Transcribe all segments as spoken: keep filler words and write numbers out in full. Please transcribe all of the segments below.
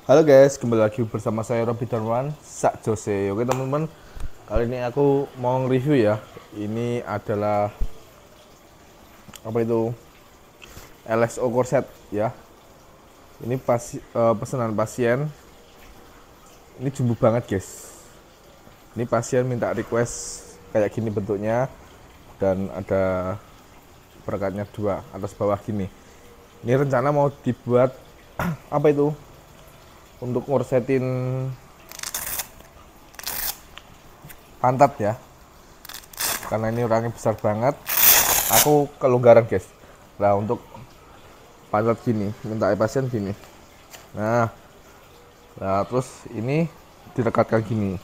Halo guys, kembali lagi bersama saya Robby Darwan Sak Jose. Oke teman-teman, kali ini aku mau nge-review ya. Ini adalah apa itu L S O corset ya. Ini pas uh, pesanan pasien. Ini jumbo banget guys. Ini pasien minta request kayak gini bentuknya dan ada perekatnya dua atas bawah gini. Ini rencana mau dibuat apa itu? Untuk ngorsetin pantat ya, karena ini orangnya besar banget, aku kelonggaran guys. Nah untuk pantat gini, minta pasien gini. Nah, nah terus ini direkatkan gini,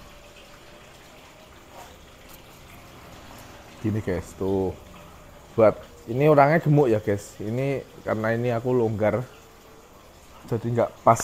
gini guys tuh. Buat ini orangnya gemuk ya guys. Ini karena ini aku longgar, jadi nggak pas.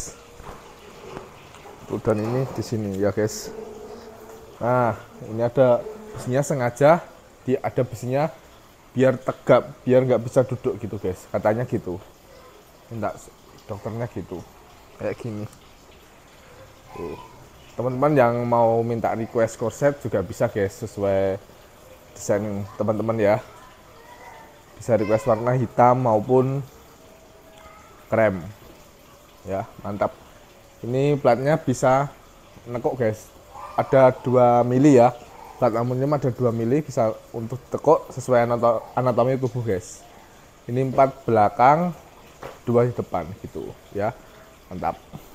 Dan ini di sini ya guys. Nah ini ada besinya, sengaja di ada besinya biar tegap, biar nggak bisa duduk gitu guys, katanya gitu, minta dokternya gitu kayak gini tuh. Teman-teman yang mau minta request corset juga bisa guys, sesuai desain teman-teman ya. Bisa request warna hitam maupun krem ya, mantap. Ini platnya bisa nekuk guys, ada dua mili ya, plat aluminium ada dua mili, bisa untuk tekuk sesuai anatomi tubuh guys. Ini empat belakang, dua di depan gitu ya, mantap.